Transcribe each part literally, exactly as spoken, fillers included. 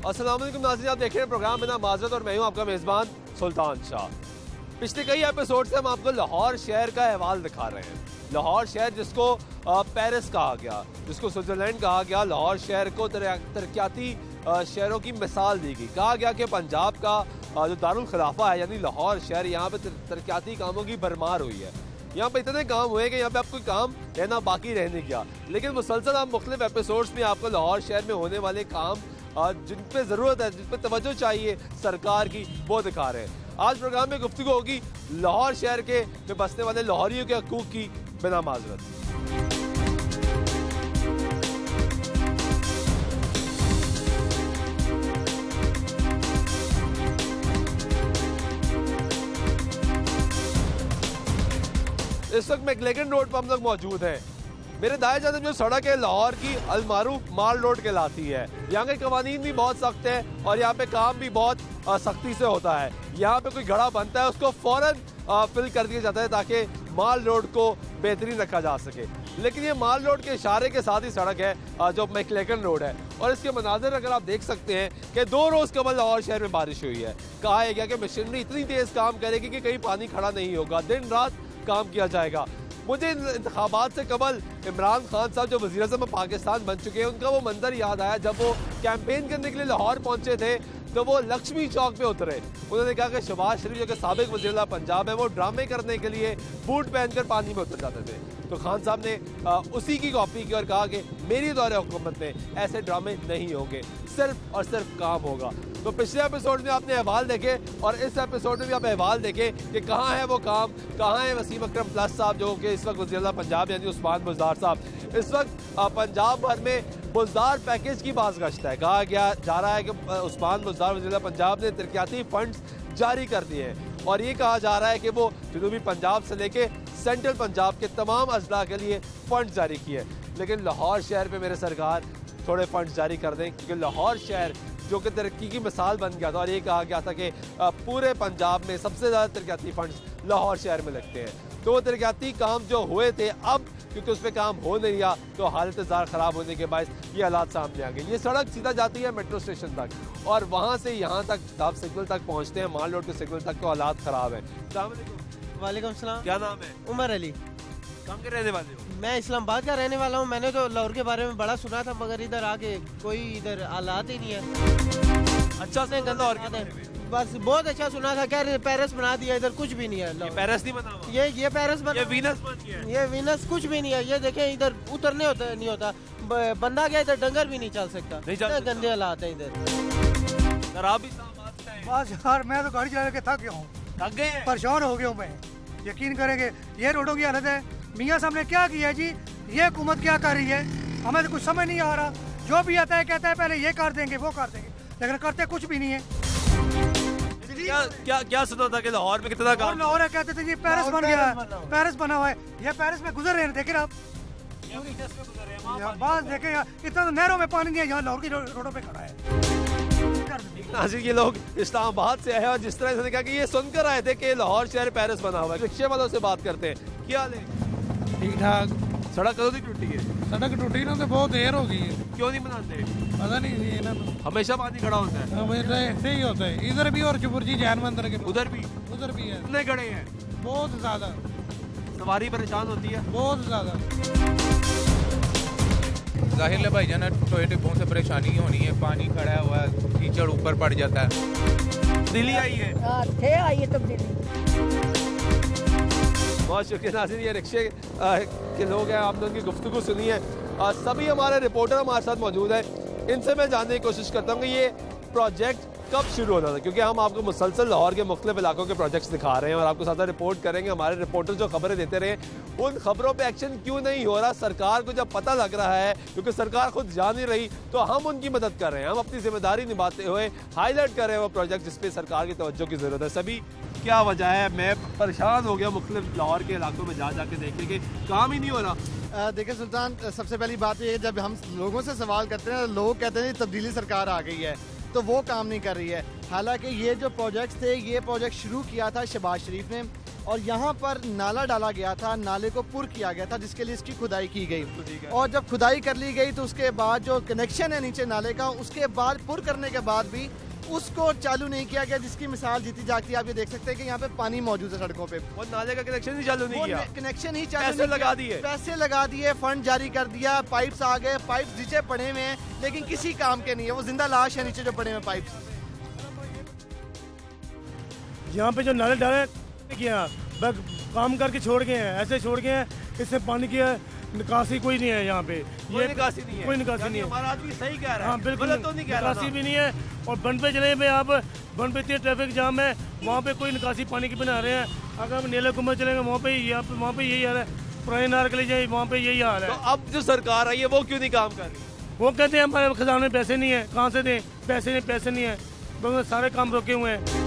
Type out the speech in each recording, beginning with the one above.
अस्सलाम वालेकुम नाज़रीन, आप देख रहे हैं प्रोग्राम बिना माज़रत और मैं हूं आपका मेज़बान सुल्तान शाह। पिछले कई एपिसोड से हम आपको लाहौर शहर का अहवाल दिखा रहे हैं। लाहौर शहर जिसको पेरिस कहा गया, जिसको स्विट्ज़रलैंड कहा गया, लाहौर शहर को तरक्याती शहरों की मिसाल दी गई। कहा गया कि पंजाब का जो दारुल खिलाफा है यानी लाहौर शहर, यहाँ पे तरक्याती कामों की भरमार हुई है। यहाँ पे इतने काम हुए कि यहाँ पे आपको काम रहना बाकी रह नहीं गया। लेकिन मुसलसल हम मुख्तलिफ एपिसोड्स में आपको लाहौर शहर में होने वाले काम जिन पे ज़रूरत है, जिन पे तवज्जो चाहिए सरकार की, वो दिखा रहे हैं। आज प्रोग्राम में गुफ्तगू होगी लाहौर शहर के में बसने वाले लाहौरियों के हकूक़ की बिना माज़रत। इस वक्त मैकलेगन रोड पर हम लोग मौजूद हैं। मेरे दाएं जानब जो सड़क है लाहौर की अलमारूफ माल रोड कहलाती है। यहाँ के कवानीन भी बहुत सख्त है और यहाँ पे काम भी बहुत सख्ती से होता है। यहाँ पे कोई घड़ा बनता है उसको फौरन फिल कर दिया जाता है ताकि माल रोड को बेहतरीन रखा जा सके। लेकिन ये माल रोड के इशारे के साथ ही सड़क है जो मैकलेगन रोड है, और इसके मनाजिर अगर आप देख सकते हैं कि दो रोज़ कबल लाहौर शहर में बारिश हुई है। कहा गया कि मशीनरी इतनी तेज़ काम करेगी कि कहीं पानी खड़ा नहीं होगा, दिन रात काम किया जाएगा। मुझे इंतखाबात से कबल इमरान खान साहब जो वज़ीर आज़म पाकिस्तान बन चुके हैं, उनका वो मंजर याद आया जब वो कैंपेन करने के लिए लाहौर पहुंचे थे। तो वो लक्ष्मी चौक पे उतरे। उन्होंने कहा कि शहबाज शरीफ जो कि साबिक वज़ीर पंजाब है, वो ड्रामे करने के लिए बूट पहनकर पानी में उतर जाते थे। तो खान साहब ने आ, उसी की कॉपी की और कहा कि मेरी दौरे हुकूमत में ऐसे ड्रामे नहीं होंगे, सिर्फ और सिर्फ काम होगा। तो पिछले एपिसोड में आपने अहवाल देखे और इस एपिसोड में भी आप अहवाल देखें कि कहाँ है वो काम, कहाँ है वसीम अकरम प्लस साहब जो कि इस वक्त वज़ीर पंजाब यानी उस्मान बुज़दार साहब। इस वक्त पंजाब भर में बुज़दार पैकेज की बाज़गश्त है। कहा गया जा रहा है कि उस्मान बुज़दार वज़ीर पंजाब ने तरक्याती फंड्स जारी कर दिए हैं और ये कहा जा रहा है कि वो जनूबी पंजाब से लेके सेंट्रल पंजाब के तमाम अजला के लिए फंड जारी किए। लेकिन लाहौर शहर पे मेरे सरकार थोड़े फंड जारी कर दें, क्योंकि लाहौर शहर जो कि तरक्की की मिसाल बन गया था और ये कहा गया था कि पूरे पंजाब में सबसे ज़्यादा तरक्याती फंड्स लाहौर शहर में लगते हैं। तो वो तरक्याती काम जो हुए थे, अब क्योंकि उस पर काम हो नहीं रहा तो हालत ज़ार ख़राब होने के बायस ये हालात सामने आ गए। ये सड़क सीधा जाती है मेट्रो स्टेशन तक और वहाँ से यहाँ तक आप सिग्नल तक पहुँचते हैं, माल रोड के सिग्नल तक तो हालात ख़राब है। वालेकुम सलाम। क्या नाम है? उमर अली। कहाँ के रहने वाले हो? मैं इस्लामाबाद का रहने वाला हूँ। मैंने तो लाहौर के बारे में बड़ा सुना था, मगर इधर आके कोई इधर हालात ही नहीं है। अच्छा से लाहौर के बारे में बस बहुत अच्छा सुना था, क्या पेरिस बना दिया, इधर कुछ भी नहीं है। ये पेरिस नहीं बना हुआ। ये ये पेरिस बना, ये वीनस बन गया है। ये वीनस कुछ भी नहीं है। ये देखें इधर उतरने होता नहीं होता, बंदा गया इधर डंगर भी नहीं चल सकता, नहीं चल सकता। गंदे हालात है इधर। बस यार मैं तो गाड़ी चला के थक गया हूँ, थक गए, परेशान हो गया हूँ मैं। यकीन करेंगे ये रोडों की हालत है। मियाँ साहब ने क्या किया जी, ये हुकूमत क्या कर रही है, हमें तो कुछ समझ नहीं आ रहा। जो भी आता है कहता है पहले ये कर देंगे वो कर देंगे, लेकिन करते कुछ भी नहीं है। क्या क्या क्या सुना था कि लाहौर में कितना काम? लाहौर है कहते थे ये पेरिस बन गया है, पेरिस बना हुआ है। ये पेरिस में गुजर रहे हैं, देखे आप बस देखे इतना तो नहरों में पानी नहीं है, यहाँ लाहौर की रोडों पे खड़ा है। ये लोग इस्लामाबाद से आए और जिस तरह से कहा कि ये सुनकर आए थे कि लाहौर शहर पेरिस बना हुआ है। रिक्शे वालों से बात करते हैं, क्या हाल है? ठीक ठाक। सड़क कदों की टूटी है? सड़क टूटी ना तो बहुत देर हो गई है। क्यों नहीं बनाते? पता नहीं ये ना तो हमेशा पानी खड़ा होता है। हमेशा ऐसे ही होता है, इधर भी और चुपुर जी जैन मंदिर के उधर भी उधर भी है। कितने खड़े हैं? बहुत ज्यादा। सवारी परेशान होती है बहुत ज्यादा। जाहिर है भाईजान, टोए टिप्पों से परेशानी होनी है, पानी खड़ा हुआ है, कीचड़ ऊपर पड़ जाता है। तब्दीली आई है, थे आई है तब्दीली। बहुत शुक्रिया नाज़रीन, ये रिक्शे के लोग हैं, आपने उनकी गुफ्तगू सुनी है। आ, सभी हमारे रिपोर्टर हमारे साथ मौजूद हैं, इनसे मैं जानने की कोशिश करता हूँ कि ये प्रोजेक्ट कब शुरू होना था, क्योंकि हम आपको मुसलसल लाहौर के मुख्तलिफ इलाकों के प्रोजेक्ट्स दिखा रहे हैं और आपको साथ रिपोर्ट करेंगे। हमारे रिपोर्टर जो खबरें देते रहे, उन खबरों पे एक्शन क्यों नहीं हो रहा? सरकार को जब पता लग रहा है, क्योंकि सरकार खुद जा नहीं रही, तो हम उनकी मदद कर रहे हैं। हम अपनी जिम्मेदारी निभाते हुए हाईलाइट कर रहे हैं वो प्रोजेक्ट जिस पे सरकार की तवज्जो की ज़रूरत है। सभी क्या वजह है? मैं परेशान हो गया मुख्तलिफ लाहौर के इलाकों में जा जाके देखने के, काम ही नहीं हो रहा। देखिए सुल्तान, सबसे पहली बात ये है, जब हम लोगों से सवाल करते हैं, लोग कहते हैं तब्दीली सरकार आ गई है, तो वो काम नहीं कर रही है। हालांकि ये जो प्रोजेक्ट्स थे, ये प्रोजेक्ट शुरू किया था शहबाज शरीफ ने, और यहाँ पर नाला डाला गया था, नाले को पुर किया गया था जिसके लिए इसकी खुदाई की गई। और जब खुदाई कर ली गई तो उसके बाद जो कनेक्शन है नीचे नाले का, उसके बाद पुर करने के बाद भी उसको चालू नहीं किया गया, जिसकी मिसाल जीती जाती है। आप ये देख सकते हैं कि यहाँ पे पानी मौजूद है सड़कों पे। वो नाले का कनेक्शन ही चालू नहीं किया, कनेक्शन ही चालू पैसे नहीं लगा किया। दिए, पैसे लगा दिए, फंड जारी कर दिया, पाइप्स आ गए, पाइप्स नीचे पड़े हुए हैं लेकिन किसी काम के नहीं है, वो जिंदा लाश है नीचे जो पड़े हुए पाइप्स। यहाँ पे जो नाले डाले किया बस काम करके छोड़ गए हैं, ऐसे छोड़ गए हैं, इससे पानी की निकासी कोई नहीं है यहाँ पे। ये निकासी नहीं है, कोई निकासी नहीं है। हमारा आदमी सही कह रहा है, हाँ बिल्कुल, गलत तो नहीं कह रहा, निकासी भी नहीं है। और बन पे चले में आप बन पे इतनी ट्रैफिक जाम है, वहाँ पे कोई निकासी पानी की बना रहे हैं। अगर हम नीले कुंभ चलेंगे वहाँ पे यहाँ पे वहाँ पे यही हाल है, पुराने नार के लिए जाए वहाँ पे यही हाल है। तो अब जो सरकार आई है वो क्यों नहीं काम कर रही? वो कहते हैं हमारे खजाने में पैसे नहीं है, कहाँ से दें पैसे नहीं, पैसे नहीं है, तो सारे काम रोके हुए हैं।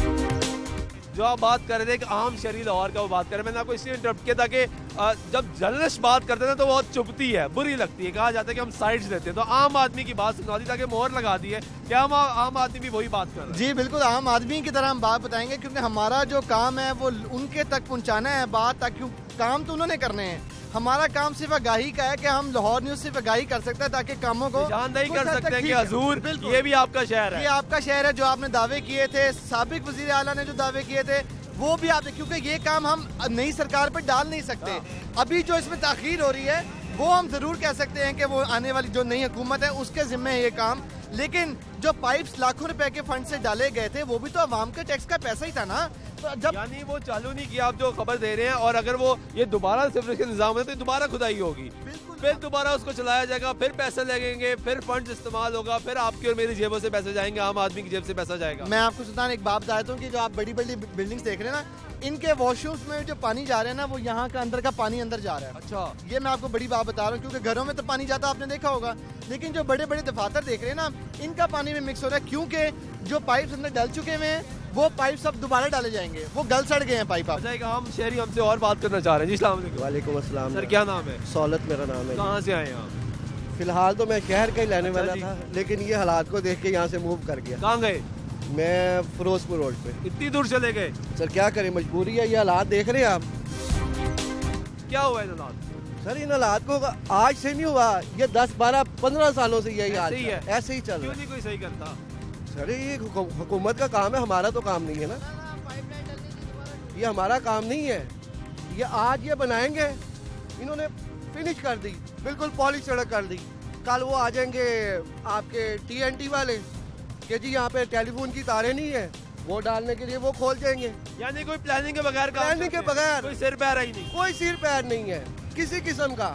जो आप बात कर रहे थे एक आम शहरी लाहौर का, वो बात कर रहे हैं, मैंने आपको इसलिए इंटरप्ट किया ताकि जब जर्नलिस्ट बात करते हैं तो बहुत चुभती है, बुरी लगती है, कहा जाता है कि हम साइड्स देते हैं, तो आम आदमी की बात सुना दी ताकि मोहर लगा दी है। क्या हम आम आदमी भी वही बात कर रहे हैं? जी बिल्कुल, आम आदमी की तरह हम बात बताएंगे, क्योंकि हमारा जो काम है वो उनके तक पहुंचाना है बात, ताकि काम तो उन्होंने करने हैं। हमारा काम सिर्फ आगाही का है कि हम लाहौर न्यूज सिर्फ आगाही कर सकते हैं ताकि कामों को जानदाही कर सकते हैं कि हजूर ये भी आपका शहर है, ये आपका शहर है। जो आपने दावे किए थे, साबिक वजीर आला ने जो दावे किए थे वो भी आप, क्योंकि ये काम हम नई सरकार पर डाल नहीं सकते। अभी जो इसमें ताखीर हो रही है वो हम जरूर कह सकते हैं कि वो आने वाली जो नई हुकूमत है उसके जिम्मे है ये काम। लेकिन जो पाइप्स लाखों रुपए के फंड से डाले गए थे वो भी तो अवाम के टैक्स का पैसा ही था ना। तो जब यानी वो चालू नहीं किया, आप जो खबर दे रहे हैं, और अगर वो ये दोबारा सिर्फ के निजाम है तो दोबारा खुदाई होगी, फिर दोबारा उसको चलाया जाएगा, फिर पैसे लगेंगे, फिर फंड इस्तेमाल होगा, फिर आपकी और मेरी जेबों से पैसे जाएंगे, आम आदमी की जेब से पैसा जाएगा। मैं आपको सुल्तान एक बात बताता हूँ कि जो आप बड़ी बड़ी बिल्डिंग्स देख रहे हैं ना, इनके वॉशरूम्स में जो पानी जा रहा है ना, वो यहाँ का अंदर का पानी अंदर जा रहा है। अच्छा, ये मैं आपको बड़ी बात बता रहा हूँ, क्योंकि घरों में तो पानी जाता आपने देखा होगा, लेकिन जो बड़े बड़े दफातर देख रहे हैं ना, इनका पानी में मिक्स हो रहा है, क्योंकि जो पाइप अंदर डल चुके हुए हैं वो पाइप सब दोबारा डाले जाएंगे, वो गल सड़ गए हैं पाइप। आप अच्छा, हम शहरी हमसे और बात करना चाह रहे हैं जी। अस्सलाम वालेकुम। वालेकुम अस्सलाम। सर क्या नाम है? सौलत मेरा नाम है। कहाँ से आए हैं आप? फिलहाल तो मैं शहर का ही रहने अच्छा वाला जी। था, लेकिन ये हालात को देख के यहाँ से मूव कर गया। कहाँ गए? मैं फिरोजपुर रोड पे। इतनी दूर चले गए? सर क्या करें, मजबूरी है, ये हालात देख रहे हैं आप। क्या हुआ इन हालात? सर इन हालात को आज से नहीं हुआ, ये दस बारह पंद्रह सालों से यही हाल ऐसे ही है? है, ऐसे ही चल क्यों रहा है। नहीं कोई सही करता? सर ये हुकू- हुकूमत का काम है, हमारा तो काम नहीं है ना, ये हमारा काम नहीं है। ये आज ये बनाएंगे, इन्होंने फिनिश कर दी, बिल्कुल पॉलिश सड़क कर दी। कल वो आ जाएंगे आपके टीएनटी वाले कि जी यहाँ पे टेलीफोन की तारें नहीं है, वो डालने के लिए वो खोल जाएंगे। यानी कोई प्लानिंग के बगैर काम प्लानिंग के करते हैं? बगैर। कोई सिर पैर ही नहीं? कोई सिर पैर नहीं है किसी किस्म का।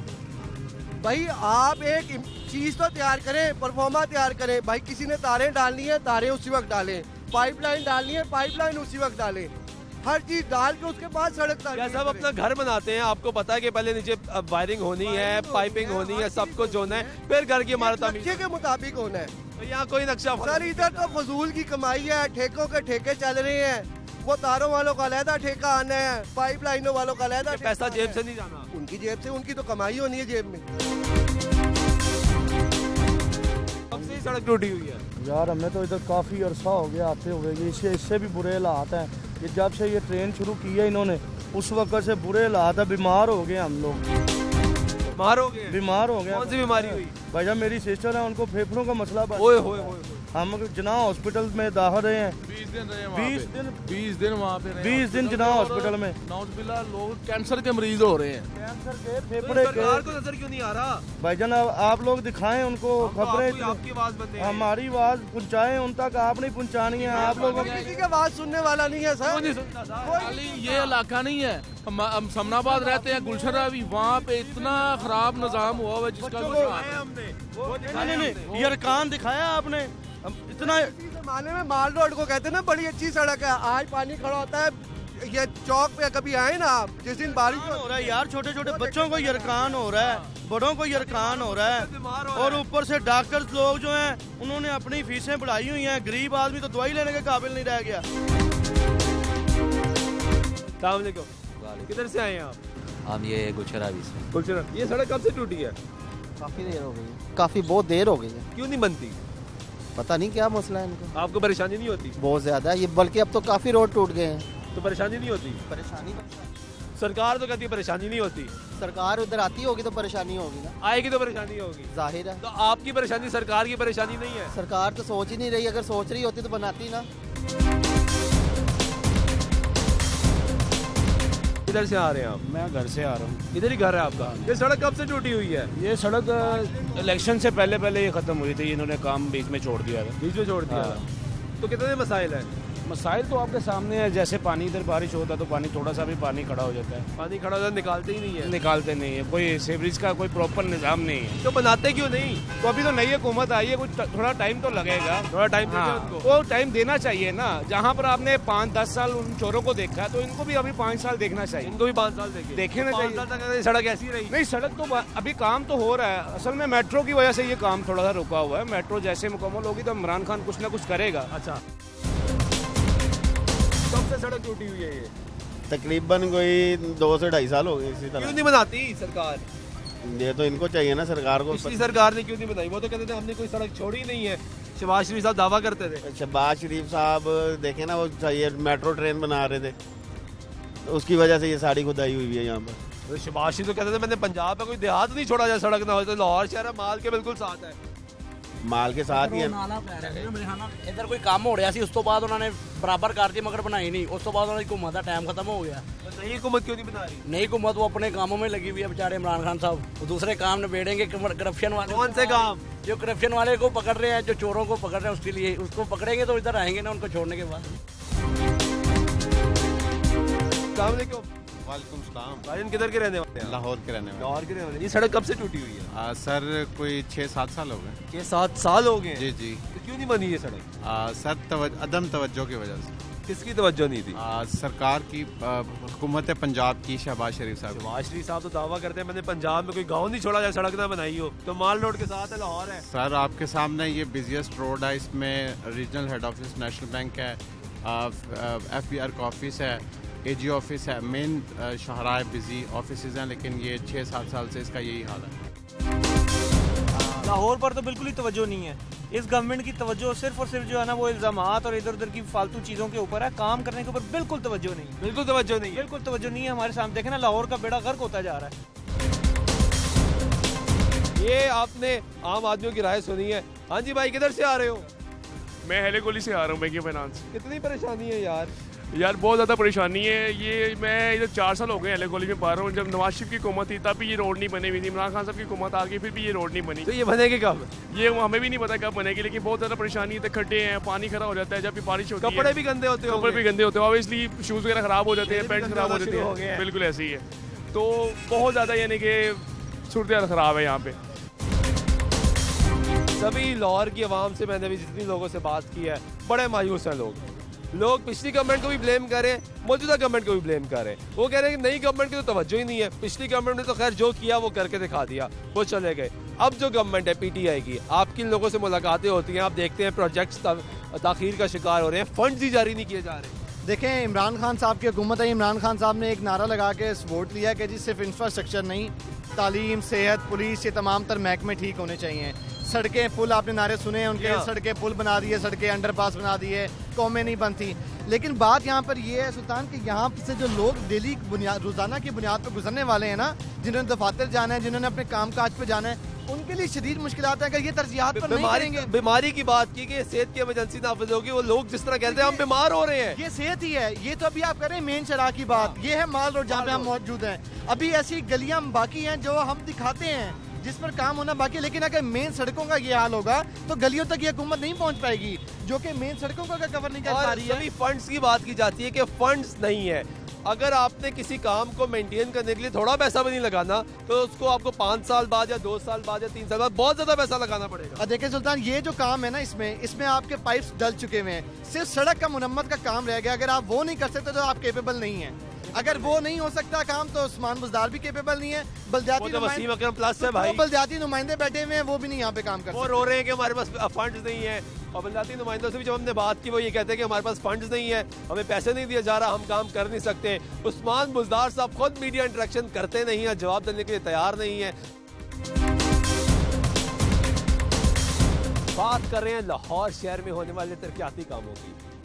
भाई आप एक चीज तो तैयार करें, परफॉर्मा तैयार करें। भाई किसी ने तारें डालनी है, तारें उसी वक्त डालें, पाइपलाइन डालनी है, पाइपलाइन उसी वक्त डालें, हर चीज डाल के उसके बाद सड़क क्या तारीफ सब अपना घर बनाते हैं? आपको पता है कि पहले नीचे वायरिंग होनी है, पाइपिंग होनी है, सब कुछ होना है, फिर घर की इमारत तामीर। नक्शे के मुताबिक होना है। तो यहाँ कोई नक्शा सर इधर तो फजूल की कमाई है, ठेकों के ठेके चल रहे हैं, वो तारों वालों का अलहदा ठेका आना है, पाइप लाइनों वालों का अलहदा ठेका पैसा आना जेब है। से नहीं जाना। उनकी जेब से, उनकी तो कमाई होनी है जेब में। कब से ही सड़क टूटी हुई है? यार हमें तो इधर काफ़ी अरसा हो गया आते हुए, ये इससे इससे भी बुरे हालात हैं। ये जब से ये ट्रेन शुरू की है इन्होंने, उस वक्त से बुरे हालात है, बीमार हो गए हम लोग, बीमार हो गए? बीमार हो गए। कौन सी बीमारी हुई? भाईजान मेरी सिस्टर है, उनको फेफड़ों का मसला बन, ओए होए होए। हम जना हॉस्पिटल में दाखिल रहे हैं। बीस दिन रहे बीस दिन बीस दिन वहाँ पे रहे बीस दिन जना हॉस्पिटल में। नौजबिल्ला लोग कैंसर के मरीज हो रहे हैं। कैंसर के, तो फेफड़े सरकार के। को नजर क्यों नहीं आ रहा? भाईजान अब आप लोग दिखाएं उनको हम तो खबरें, आपको- आपकी आवाज बंदे हैं। हमारी आवाज पहुंचाएं उन तक, आप नहीं पहुंचानी है। आप लोगों की किसी की आवाज सुनने वाला नहीं है क्यों सर। नहीं सुनता साहब? खाली ये इलाका नहीं है, हम हम समनाबाद रहते हैं, गुलशन भी, वहाँ पे इतना खराब निजाम हुआ हुआ है जिसका बच्चों कुछ को- हाल नहीं। हमने वो नहीं दिखाया नहीं हमने। नहीं, यरकान दिखाया आपने। हम इतना इसी जमाने में माल रोड को कहते हैं ना, बड़ी अच्छी सड़क है, आज पानी खड़ा होता है। ये चौक पे कभी आए ना आप, जिस दिन बारिश हो रहा है यार, छोटे छोटे बच्चों को यरकान हो रहा है, बड़ों को यरकान हो रहा बीमार है, हो और रहा है। ऊपर से डॉक्टर्स लोग जो हैं उन्होंने अपनी फीसें बढ़ाई हुई हैं, गरीब आदमी तो दवाई लेने के काबिल नहीं रह गया। अस्सलाम वालेकुम। किधर से आए हैं आप? हम ये गुलशराबी से। गुलशन, ये सड़क कब से टूटी है? काफ़ी देर हो गई है, काफ़ी बहुत देर हो गई है। क्यों नहीं बनती? पता नहीं क्या मसला है इनको, आपको परेशानी नहीं होती? बहुत ज़्यादा। ये बल्कि अब तो काफ़ी रोड टूट गए हैं। तो परेशानी नहीं होती? परेशानी सरकार तो कहती है परेशानी नहीं होती। सरकार उधर आती होगी तो परेशानी होगी ना, आएगी तो परेशानी होगी, जाहिर है। तो आपकी परेशानी सरकार की परेशानी नहीं है? सरकार तो सोच ही नहीं रही, अगर सोच रही होती तो बनाती ना। किधर से आ रहे हैं आप? मैं घर से आ रहा हूँ। इधर ही घर है आपका? ये सड़क कब से टूटी हुई है? ये सड़क इलेक्शन से पहले पहले ये खत्म हुई थी, इन्होंने काम बीच में छोड़ दिया था। बीच में छोड़ दिया था। तो कितने मसाइल है? मसाइल तो आपके सामने है, जैसे पानी इधर बारिश होता है तो पानी थोड़ा सा भी पानी खड़ा हो जाता है, पानी खड़ा हो जाता है, निकालते ही नहीं है। निकालते नहीं है, कोई सीवरेज का कोई प्रॉपर निजाम नहीं है। तो बनाते क्यों नहीं? तो अभी तो नई हुकूमत आई है, कुछ थोड़ा टाइम तो लगेगा। थोड़ा टाइम हाँ, उनको वो टाइम देना चाहिए ना। जहाँ पर आपने पाँच दस साल उन चोरों को देखा है तो इनको भी अभी पाँच साल देखना चाहिए। इनको भी पाँच साल देखे देखे ना चाहिए। पाँच साल तक सड़क ऐसी रही? नहीं, सड़क तो अभी काम तो हो रहा है। असल में मेट्रो की वजह से ये काम थोड़ा सा रुका हुआ है। मेट्रो जैसे मुकम्मल होगी तो इमरान खान कुछ ना कुछ करेगा। अच्छा, कब से सड़क टूटी हुई है ये? तकरीबन कोई दो से ढाई साल हो गए इसी तरह। क्यों नहीं बनाती सरकार? ये तो इनको चाहिए ना सरकार को। पिछली सरकार ने क्यों नहीं बनाई? वो तो कहते थे हमने कोई सड़क छोड़ी नहीं है। शहबाज शरीफ साहब दावा करते थे। शहबाज शरीफ साहब देखे ना, वो ये मेट्रो ट्रेन बना रहे थे, तो उसकी वजह से ये साड़ी खुदाई हुई है यहाँ पर। तो शहबाज शरीफ तो कहते थे मैंने पंजाब में कोई देहात नहीं छोड़ा जाए सड़क ना हो। तो लाहौर शहर है, माल के बिल्कुल साथ है, माल के साथ ही है। इधर कोई काम हो रहा सी, उस तो बाद उन्होंने बराबर कर दी मगर बनाई नहीं। उस तो बाद उन्होंने हुकूमत का टाइम खत्म हो गया। नई हुकूमत क्यों नहीं बना रही? नई हुकूमत वो अपने कामों में लगी हुई है बेचारे इमरान खान साहब। वो दूसरे काम निबेड़ेंगे, करप्शन वाले। कौन से काम? जो करप्शन वाले को पकड़ रहे हैं, जो चोरों को पकड़ रहे हैं, उसके लिए उसको पकड़ेंगे तो इधर आएंगे ना उनको छोड़ने के बाद। वालेकुम सलाम। भाईजान किधर के रहने वाले हैं? लाहौर के रहने वाले। लाहौर के रहने वाले। ये सड़क कब से टूटी हुई है? आ, सर कोई छः सात साल हो गए। छः सात साल हो गए? जी जी। तो क्यों नहीं बनी ये सड़क? आ, सर तवज, अदम तवज्जो की वजह से। किसकी तवज्जो नहीं थी? आ, सरकार की, हुकूमत पंजाब की, शहबाज शरीफ साहब। शहबाज शरीफ साहब तो दावा करते हैं मैंने पंजाब में कोई गाँव नहीं छोड़ा जाए सड़क ना बनाई हो। तो माल रोड के साथ है, लाहौर है। सर आपके सामने ये बिजिएस्ट रोड है, इसमें regional head office national bank है, एफ बी आर का ऑफिस है, ए जी ऑफिस है, मेन शाहराह बिजी ऑफिस हैं, लेकिन ये छः सात साल से इसका यही हाल है। लाहौर पर तो बिल्कुल ही तवज्जो नहीं है। इस गवर्नमेंट की तवज्जो सिर्फ और सिर्फ जो है ना वो इल्जामात और इधर उधर की फालतू चीज़ों के ऊपर है। काम करने के ऊपर बिल्कुल तवज्जो नहीं, बिल्कुल तवज्जो नहीं, बिल्कुल तवज्जो नहीं है। हमारे सामने देखे ना लाहौर का बेड़ा गर्क होता जा रहा है। ये आपने आम आदमियों की राय सुनी है। हाँ जी भाई, किधर से आ रहे हो? मैं हेले गोली से आ रहा हूँ, बैंक फाइनेंस। कितनी परेशानी है यार? यार बहुत ज़्यादा परेशानी है। ये मैं इधर चार साल हो गए हेले गोली में पा रहा हूँ। जब नवाज शरीफ की हुकूमत थी तब भी ये रोड नहीं बनी हुई थी। इमरान खान साहब की हुकूमत आ गई, फिर भी ये रोड नहीं बनी। तो ये बनेगी कब? ये हमें भी नहीं पता कब बनेगी, लेकिन बहुत ज़्यादा परेशानी है। खड्डे हैं, पानी खड़ा हो जाता है, जब भी बारिश होती है कपड़े भी गंदे होते हैं, कपड़े भी गंदे होते हैं, ऑब्वियसली शूज़ वगैरह ख़राब हो जाते हैं, पैंट खराब हो जाते हैं, बिल्कुल ऐसे ही है। तो बहुत ज़्यादा यानी कि सूरत हाल ख़राब है यहाँ पे। सभी लाहौर की आवाम से मैंने भी जितनी लोगों से बात की है, बड़े मायूस हैं लोग। लोग पिछली गवर्नमेंट को भी ब्लेम करें, मौजूदा गवर्नमेंट को भी ब्लेम करें। वो कह रहे हैं कि नई गवर्नमेंट की तो तवज्जो ही नहीं है। पिछली गवर्नमेंट ने तो खैर जो किया वो करके दिखा दिया, वो चले गए। अब जो गवर्नमेंट है पीटीआई की, आपकी लोगों से मुलाकातें होती हैं, आप देखते हैं प्रोजेक्ट्स ताखीर का शिकार हो रहे हैं, फंड्स ही जारी नहीं किए जा रहे। देखें, इमरान खान साहब की हुकूमत है। इमरान खान साहब ने एक नारा लगा के वोट लिया कि जी सिर्फ इंफ्रास्ट्रक्चर नहीं, तालीम, सेहत, पुलिस, ये तमाम तर महकमे ठीक होने चाहिए। सड़कें, पुल आपने नारे सुने हैं उनके, सड़कें पुल बना दिए, सड़कें अंडरपास बना दिए, कौमें नहीं बनती। लेकिन बात यहाँ पर ये है सुल्तान कि यहाँ से जो लोग डेली बुनियाद रोजाना की बुनियाद पर गुजरने वाले हैं ना, जिन्होंने दफातर जाना है, जिन्होंने अपने काम काज पे जाना है, उनके लिए शदीद मुश्किलात है। अगर ये तरजीहात पर नहीं करेंगे। बीमारी की बात की कि सेहत की इमरजेंसी नाफिज होगी, वो लोग जिस तरह कहते हैं हम बीमार हो रहे हैं, ये सेहत ही है। ये तो अभी आप करें मेन शराह की बात, ये है माल रोड जहाँ पे हम मौजूद हैं। अभी ऐसी गलियां बाकी हैं जो हम दिखाते हैं, जिस पर काम होना बाकी। लेकिन अगर मेन सड़कों का ये हाल होगा तो गलियों तक ये हुकूमत नहीं पहुंच पाएगी, जो कि मेन सड़कों को कवर नहीं कर पा रही है। सभी फंड्स की बात की जाती है कि फंड्स नहीं है। अगर आपने किसी काम को मेंटेन करने के लिए थोड़ा पैसा भी नहीं लगाना, तो उसको आपको पाँच साल बाद या दो साल बाद या तीन साल बाद बहुत ज्यादा पैसा लगाना पड़ेगा। देखिए सुल्तान, ये जो काम है ना, इसमें इसमें आपके पाइप्स डल चुके हुए हैं, सिर्फ सड़क का मुरम्मत का काम रह गया। अगर आप वो नहीं कर सकते तो आप केपेबल नहीं है। अगर वो नहीं हो सकता काम, तो उस्मान बुज़दार भी केपेबल नहीं है। बल्दियाती बल्दियाती नुमाइंदे बैठे हुए हैं, वो भी नहीं यहाँ पे काम कर सकते। वो रो रहे हैं कि हमारे पास फंड्स नहीं है। और बल्दियाती नुमाइंदों से भी जब हमने बात की, वो ये कहते हैं कि हमारे पास फंड्स नहीं है, हमें पैसे नहीं दिया जा रहा, हम काम कर नहीं सकते। उस्मान बुज़दार साहब खुद मीडिया इंटरेक्शन करते नहीं है, जवाब देने के लिए तैयार नहीं है। बात कर रहे हैं लाहौर शहर में होने वाले तरक्याती कामों की।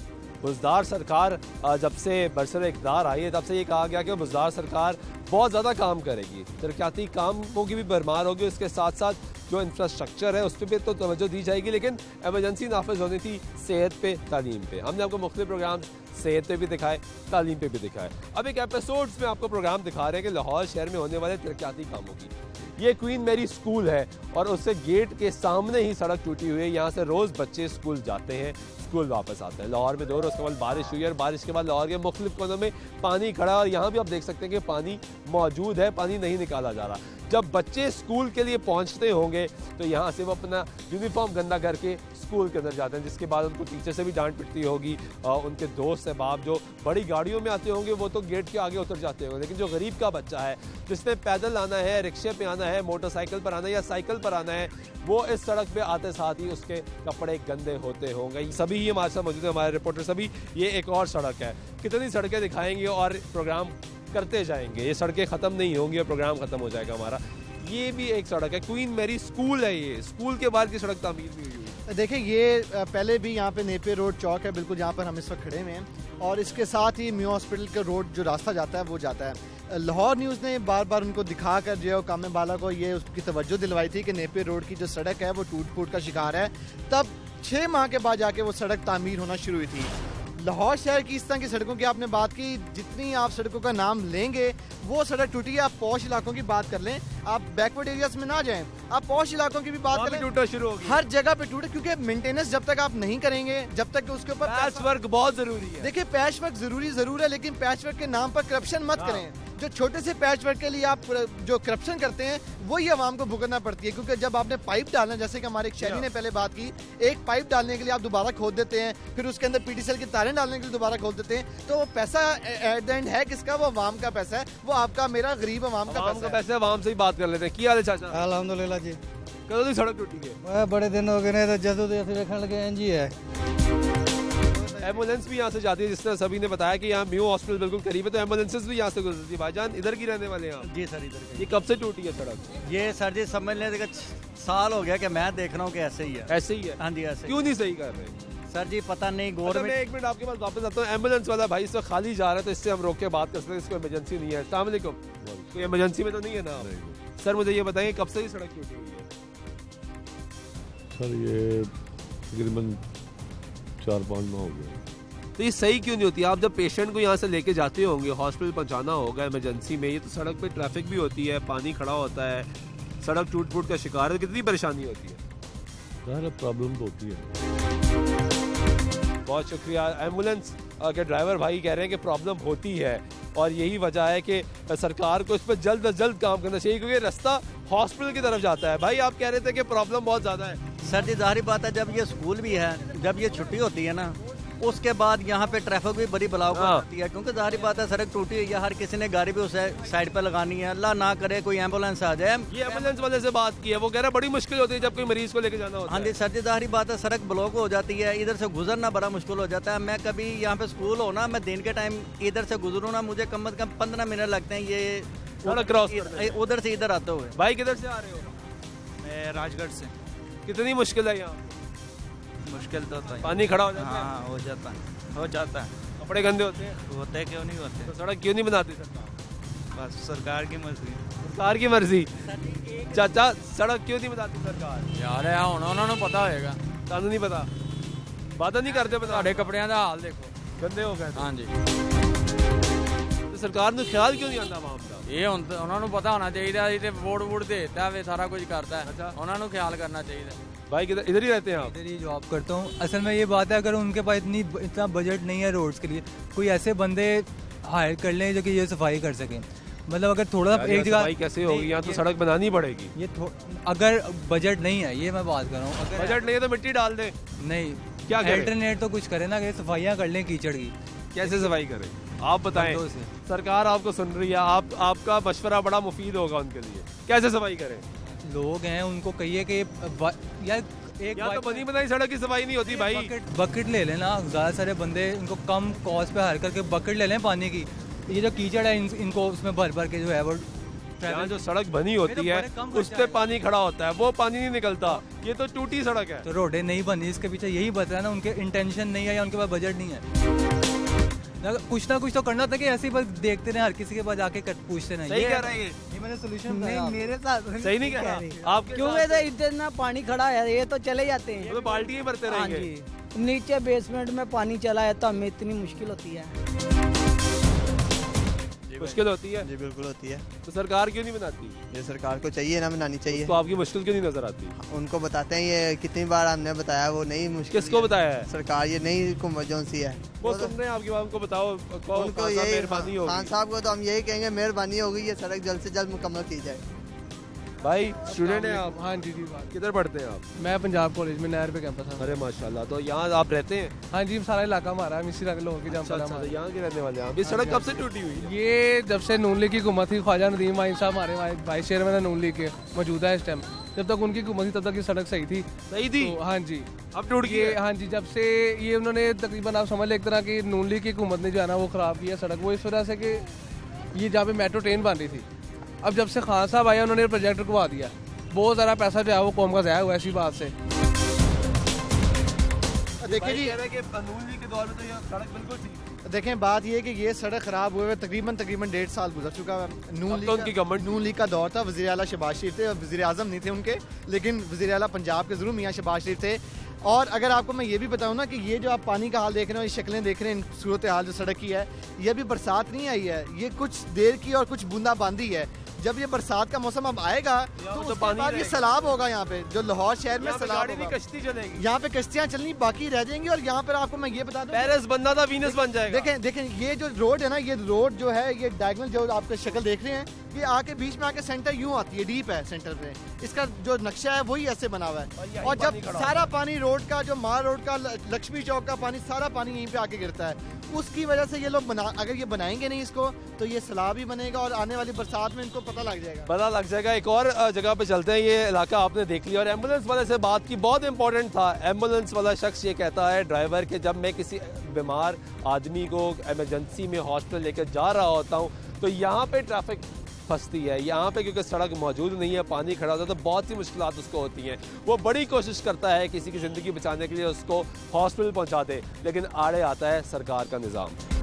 बुज़दार सरकार जब से बरसर इक़्तिदार आई है तब से ये कहा गया कि बुज़दार सरकार बहुत ज़्यादा काम करेगी, तरक्याती कामों की भी भरमार होगी, उसके साथ साथ जो इंफ्रास्ट्रक्चर है उस पर भी तो तवज्जो दी जाएगी, लेकिन एमरजेंसी नाफिज होनी थी सेहत पे, तालीम पे। हमने आपको मुख्तलिफ प्रोग्राम सेहत पे भी दिखाए, तालीम पे भी दिखाए। अब एक एपिसोड्स में आपको प्रोग्राम दिखा रहे हैं कि लाहौर शहर में होने वाले तरक्याती कामों की। ये क्वीन मैरी स्कूल है और उससे गेट के सामने ही सड़क टूटी हुई है। यहाँ से रोज़ बच्चे स्कूल जाते हैं, स्कूल वापस आते हैं। लाहौर में दो रोज़ कबल बारिश हुई है और बारिश के बाद लाहौर के मुख्तलिफ कोनों में पानी खड़ा है और यहाँ भी आप देख सकते हैं कि पानी मौजूद है, पानी नहीं निकाला जा रहा। जब बच्चे स्कूल के लिए पहुँचते होंगे तो यहाँ से वो अपना यूनिफॉर्म गंदा करके स्कूल के अंदर जाते हैं, जिसके बाद उनको टीचर से भी डांट पिटती होगी। उनके दोस्त अहबाब जो बड़ी गाड़ियों में आते होंगे वो तो गेट के आगे उतर जाते होंगे, लेकिन जो गरीब का बच्चा है जिसने पैदल आना है, रिक्शे पे आना है, मोटरसाइकिल पर आना है या साइकिल पर आना है, वो इस सड़क पे आते साथ ही उसके कपड़े गंदे होते होंगे। सभी ही हमारे साथ मौजूद है, हमारे रिपोर्टर सभी। ये एक और सड़क है, कितनी सड़कें दिखाएंगे और प्रोग्राम करते जाएंगे, ये सड़कें ख़त्म नहीं होंगी और प्रोग्राम ख़त्म हो जाएगा हमारा। ये भी एक सड़क है, क्वीन मैरी स्कूल है, ये स्कूल के बाहर की सड़क तामीर भी हुई है। देखिए ये पहले भी यहाँ पे नेपियर रोड चौक है, बिल्कुल जहाँ पर हम इस वक्त खड़े हुए हैं, और इसके साथ ही म्यू हॉस्पिटल का रोड जो रास्ता जाता है वो जाता है। लाहौर न्यूज़ ने बार बार उनको दिखा कर जो कामे बाला को ये उसकी तवज्जो दिलवाई थी कि नेपियर रोड की जो सड़क है वो टूट फूट का शिकार है। तब छः माह के बाद जाके वो सड़क तामीर होना शुरू हुई थी। लाहौर शहर की इस तरह की सड़कों की आपने बात की, जितनी आप सड़कों का नाम लेंगे वो सड़क टूटी है। आप पॉश इलाकों की बात कर लें, आप बैकवर्ड एरियाज में ना जाएं, आप पॉश इलाकों की भी बात करें, टूटना शुरू हो गया। हर जगह पे टूटे, क्योंकि मेंटेनेंस जब तक आप नहीं करेंगे, जब तक उसके ऊपर पैच वर्क बहुत जरूरी है। देखिए पैच वर्क जरूरी जरूर है, लेकिन पैच वर्क के नाम पर करप्शन मत करें। जो छोटे से पैच वर्क के लिए आप जो करप्शन करते हैं वही आवाम को भुगतना पड़ती है, क्योंकि जब आपने पाइप डालना, जैसे कि हमारे एक शहरी ने पहले बात की, एक पाइप डालने के लिए आप दोबारा खोद देते हैं, फिर उसके अंदर पीटीसीएल की तारें डालने के लिए दोबारा खोद देते हैं, तो वो पैसा एट द एंड है किसका? वो आवाम का पैसा है, वो आपका मेरा गरीब आवाम का पैसा है। पैसे आवाम से ही बात कर लेते हैं। क्या हाल है चाचा? अल्हम्दुलिल्लाह जी। कदों दी सड़क टूटी है? बड़े दिन हो गए तो जदों दे देखने लगे हैं जी है। एम्बुलेंस भी यहाँ से जाती है, जिस तरह सभी ने बताया कि यहाँ म्यू हॉस्पिटल बिल्कुल करीब है, तो एम्बुलेंसेस भी यहाँ से गुजरती है। भाईजान इधर की रहने वाले हैं? जी सर, इधर। ये कब से टूटी है सड़क? ये सर जी समझ लें देखा साल हो गया कि मैं देख रहा हूँ कि ऐसे ही है। ऐसे ही है? हाँ जी ऐसे। क्यों नहीं सही कर रहे सर जी? पता नहीं अच्छा, गवर्नमेंट। मैं एक मिनट आपके पास वापस आता हूँ। एम्बुलेंस वाला भाई इस वक्त खाली जा रहा है, तो इससे हम रोक के बात कर सकते हैं, इसको इमरजेंसी नहीं है। अस्सलाम वालेकुम। कोई इमरजेंसी में तो नहीं है ना? सर मुझे ये बताइए कब से ही सड़क टूटी हुई है? सर ये तकरीबन चार पाँच माह हो गए। तो ये सही क्यों नहीं होती? आप जब पेशेंट को यहाँ से लेके जाते होंगे, हॉस्पिटल पहुँचाना होगा इमरजेंसी में, ये तो सड़क पे ट्रैफिक भी होती है, पानी खड़ा होता है, सड़क टूट फूट का शिकार है, कितनी परेशानी होती है? प्रॉब्लम तो होती है। बहुत शुक्रिया। एम्बुलेंस के ड्राइवर भाई कह रहे हैं कि प्रॉब्लम होती है और यही वजह है कि सरकार को इस पर जल्द अज जल्द काम करना चाहिए, क्योंकि रास्ता हॉस्पिटल की तरफ जाता है। भाई आप कह रहे थे कि प्रॉब्लम बहुत ज़्यादा है। सर जी जाहिर बात है, जब ये स्कूल भी है, जब ये छुट्टी होती है ना, उसके बाद यहाँ पे ट्रैफिक भी बड़ी बलाव को आती है, क्योंकि जाहिर बात है सड़क टूटी है, हर किसी ने गाड़ी भी उस साइड पर लगानी है। अल्लाह ना करे कोई एम्बुलेंस आ जाए। ये एम्बुलेंस वाले से बात की है, वो कह रहा है बड़ी मुश्किल होती है जब कोई मरीज को लेके जाना होता है। हाँ जी सर जी जाहिर बात है, सड़क ब्लॉक हो जाती है, इधर से गुजरना बड़ा मुश्किल हो जाता है। मैं कभी यहाँ पे स्कूल हो ना, मैं दिन के टाइम इधर से गुजरूँ ना, मुझे कम अज कम पंद्रह मिनट लगते हैं ये सड़क क्रॉस उधर से इधर आते हुए। भाई किधर से आ रहे हो? मैं राजगढ़ से। कितनी मुश्किल है यहाँ? मुश्किल तो होता है, पानी खड़ा हो जाता है। हाँ हो जाता है, हो जाता है। कपड़े गंदे होते हैं? होते हैं, क्यों नहीं होते। तो सड़क क्यों नहीं बनाती सरकार? बस सरकार की मर्जी। सरकार की मर्जी? चाचा सड़क क्यों नहीं बनाती सरकार? यार है ਹੁਣ ਉਹਨਾਂ ਨੂੰ ਪਤਾ ਹੋਏਗਾ, ਤੁਹਾਨੂੰ ਨਹੀਂ ਪਤਾ। वादा नहीं करते पता? ਤੁਹਾਡੇ ਕੱਪੜਿਆਂ ਦਾ ਹਾਲ ਦੇਖੋ, गंदे हो गए। हाँ जी। तो सरकार ਨੂੰ ख्याल क्यों नहीं आंदा आवाम ਦਾ? ਇਹ ਹੁਣ ਉਹਨਾਂ ਨੂੰ ਪਤਾ ਹੋਣਾ ਚਾਹੀਦਾ, ਇਹ ਤੇ ਵੋਟ ਵੋਟ ਦੇਤਾ ਵੇ, ਸਾਰਾ ਕੁਝ ਕਰਦਾ है, ਉਹਨਾਂ ਨੂੰ ख्याल करना चाहिए। भाई किधर? इधर ही रहते हैं आप? इधर ही जॉब करता हूँ। असल में ये बात है, अगर उनके पास इतनी इतना बजट नहीं है रोड्स के लिए, कोई ऐसे बंदे हायर कर लें जो कि ये सफाई कर सकें। मतलब अगर थोड़ा एक जगह सफाई कैसे होगी? यहाँ तो सड़क बनानी पड़ेगी। ये अगर बजट नहीं है, ये मैं बात कर रहा हूँ, अगर बजट नहीं है तो मिट्टी डाल दे। नहीं, क्या अल्टरनेट तो कुछ करे ना, कि सफाइयाँ कर लें कीचड़ की। कैसे सफाई करें आप बताएं? सरकार आपको सुन रही है, आप आपका मशवरा बड़ा मुफीद होगा उनके लिए। कैसे सफाई करें? लोग हैं उनको कहिए कि यार एक तो बनी बनाई सड़क की सफाई नहीं होती भाई। बकेट, बकेट ले लेना, ज़्यादा सारे बंदे इनको कम कॉस्ट पे हायर करके बकेट ले लें पानी की। ये जो कीचड़ है इन, इनको उसमें भर भर के जो है वो यहाँ जो सड़क बनी होती है उस पे पानी खड़ा होता है, वो पानी नहीं निकलता। ये तो टूटी सड़क है। तो रोडें नहीं बनी, इसके पीछे यही बता है ना, उनके इंटेंशन नहीं है या उनके पास बजट नहीं है। कुछ ना कुछ तो करना था कि ऐसे ही बस देखते रहे, हर किसी के पास जाके पूछते नहीं। सही कह रहे हैं ये मैंने सोल्यूशन नहीं, मेरे साथ सही नहीं कह रहा आप क्यों वैसे इतना पानी खड़ा है, ये तो चले जाते हैं, तो बाल्टी ही भरते रहेंगे। नीचे बेसमेंट में पानी चला है तो हमें इतनी मुश्किल होती है। मुश्किल होती है जी, बिल्कुल होती है। तो सरकार क्यों नहीं बनाती? ये सरकार को चाहिए ना, बनानी चाहिए। तो आपकी मुश्किल क्यों नहीं नजर आती? उनको बताते हैं, ये कितनी बार हमने बताया, वो नहीं मुश्किल। किसको बताया है? सरकार ये नई हुकूमत जो सी है वो सुन रहे हैं आपकी बात, उनको बताओ उनको यही मेहरबानी होगी। खान साहब को तो हम यही कहेंगे, मेहरबानी होगी, ये सड़क जल्द से जल्द मुकम्मल की जाए। भाई स्टूडेंट हैं आप? हाँ जी जी। किधर पढ़ते हैं आप? मैं पंजाब कॉलेज में नहर पे कैंपस है। अरे माशाल्लाह, तो यहाँ आप रहते हैं? हाँ जी, सारा इलाका हमारा है, मिस्सी रंग लोगों की अच्छा, अच्छा, तो यहाँ के रहने वाले हैं। ये सड़क कब से टूटी हुई है? ये जब से नून लीग की हुकूमत थी, ख्वाजा नदीम वाहिद साहब हमारे वाइस चेयरमैन है नून लीग के, मौजूदा है इस टाइम। जब तक उनकी हुकूमत थी तब तक ये सड़क सही थी। सही थी? तो हाँ जी। अब टूट गई? हाँ जी, जब से ये उन्होंने तकरीबन आप समझ लें एक तरह की नून लीग की हुकूमत ने जो है ना वो खराब किया सड़क। वो इस वजह से कि ये जहाँ पे मेट्रो ट्रेन बन रही थी, अब जब से खान साहब आए उन्होंने प्रोजेक्ट रुकवा दिया। बहुत सारा पैसा जो है वो कौम का ज़ाया हुआ ऐसी बात से। देखिए जी, के दौर में तो ये सड़क बिल्कुल थी। देखें बात ये है कि ये सड़क खराब हुए हुए तकरीबन तकरीबन डेढ़ साल गुजर चुका है। नून लीग उनकी गवर्नमेंट नून लीग का दौर था, वज़ीर आला शहबाज शरीफ थे, वज़ीर आज़म नहीं थे उनके, लेकिन वज़ीर आला पंजाब के ज़रूर मियाँ शहबाज शरीफ थे। और अगर आपको मैं ये भी बताऊँ ना कि ये जो आप पानी का हाल देख रहे हो, ये शक्लें देख रहे हैं, सूरत हाल जो सड़क की है, ये अभी बरसात नहीं आई है, ये कुछ देर की और कुछ बूंदाबांदी है। जब ये बरसात का मौसम अब आएगा तो उसके बाद ये सैलाब होगा। यहाँ पे जो लाहौर शहर में सैलाब होगा, कश्ती चलेगी, यहाँ पे कश्तियाँ चलनी बाकी रह जाएंगी। और यहाँ पर आपको मैं ये बता दूं, पेरिस बनना था वीनस बन जाएगा। देखें देखें ये जो रोड है ना, ये रोड जो है, ये डायगोनल जो आपका शक्ल देख रहे हैं, ये आके बीच में आके सेंटर यूं आती है, डीप है सेंटर पे। इसका जो नक्शा है वही ऐसे बना हुआ है। और जब सारा पानी रोड का, जो मार रोड का, लक्ष्मी चौक का पानी, सारा पानी यहीं पे आके गिरता है। उसकी वजह से ये लोग बना, अगर ये बनाएंगे नहीं इसको, तो ये सैलाब ही बनेगा और आने वाली बरसात में इनको पता लग जाएगा पता लग जाएगा। एक और जगह पे चलते हैं, ये इलाका आपने देख लिया। और एम्बुलेंस वाले से बात की, बहुत इंपॉर्टेंट था। एम्बुलेंस वाला शख्स ये कहता है, ड्राइवर के, जब मैं किसी बीमार आदमी को एमरजेंसी में हॉस्पिटल लेकर जा रहा होता हूँ तो यहाँ पे ट्रैफिक फंसती है। यहाँ पे क्योंकि सड़क मौजूद नहीं है, पानी खड़ा होता है, तो बहुत सी मुश्किलात उसको होती हैं। वो बड़ी कोशिश करता है किसी की ज़िंदगी बचाने के लिए उसको हॉस्पिटल पहुँचा दे, लेकिन आड़े आता है सरकार का निज़ाम।